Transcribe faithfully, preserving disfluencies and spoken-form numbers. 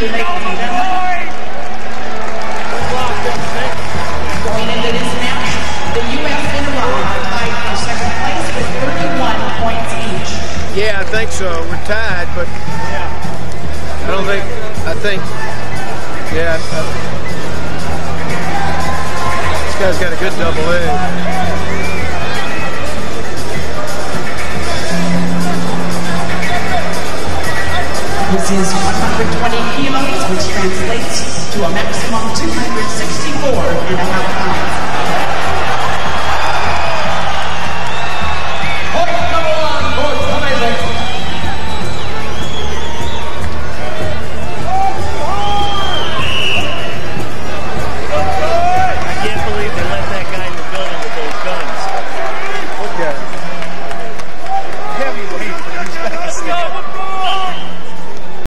you, ladies and gentlemen. Going into this match, the U S and Iran are tied for second place with thirty-one points each. Yeah, I think so. We're tied, but I don't think, I think, yeah. I, this guy's got a good double leg. This is one hundred twenty kilos, which translates to a maximum two hundred sixty-four and a half pounds.